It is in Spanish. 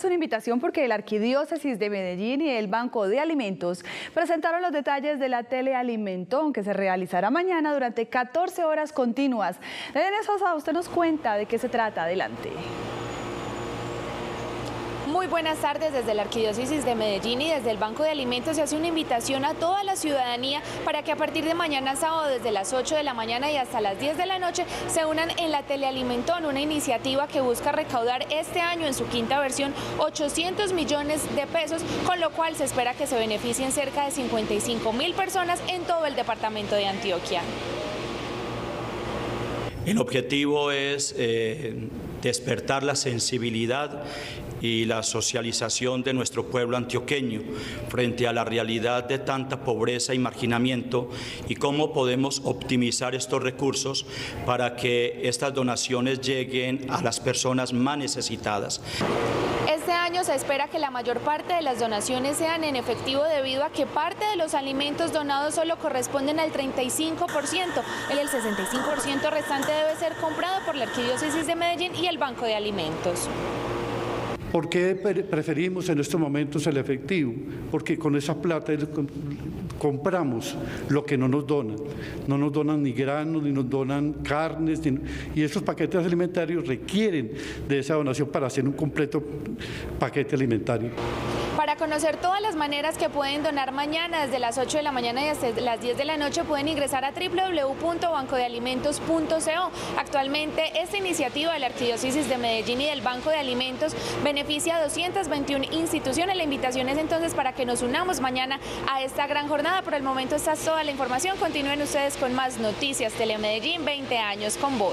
Una invitación porque la Arquidiócesis de Medellín y el Banco de Alimentos presentaron los detalles de la Telealimentón que se realizará mañana durante 14 horas continuas. Elena Sosa, usted nos cuenta de qué se trata. Adelante. Muy buenas tardes. Desde la Arquidiócesis de Medellín y desde el Banco de Alimentos se hace una invitación a toda la ciudadanía para que a partir de mañana sábado desde las 8 de la mañana y hasta las 10 de la noche se unan en la Telealimentón, una iniciativa que busca recaudar este año en su quinta versión 800 millones de pesos, con lo cual se espera que se beneficien cerca de 55.000 personas en todo el departamento de Antioquia. El objetivo es despertar la sensibilidad y la socialización de nuestro pueblo antioqueño frente a la realidad de tanta pobreza y marginamiento y cómo podemos optimizar estos recursos para que estas donaciones lleguen a las personas más necesitadas. Este año se espera que la mayor parte de las donaciones sean en efectivo debido a que parte de los alimentos donados solo corresponden al 35%. El 65% restante debe ser comprado por la Arquidiócesis de Medellín y el Banco de Alimentos. ¿Por qué preferimos en estos momentos el efectivo? Porque con esa plata compramos lo que no nos donan. No nos donan ni granos, ni nos donan carnes, y esos paquetes alimentarios requieren de esa donación para hacer un completo paquete alimentario. Para conocer todas las maneras que pueden donar mañana desde las 8 de la mañana y hasta las 10 de la noche pueden ingresar a www.bancodealimentos.co. Actualmente esta iniciativa de la Arquidiócesis de Medellín y del Banco de Alimentos beneficia a 221 instituciones. La invitación es entonces para que nos unamos mañana a esta gran jornada. Por el momento esta es toda la información. Continúen ustedes con más noticias. Telemedellín, 20 años con vos.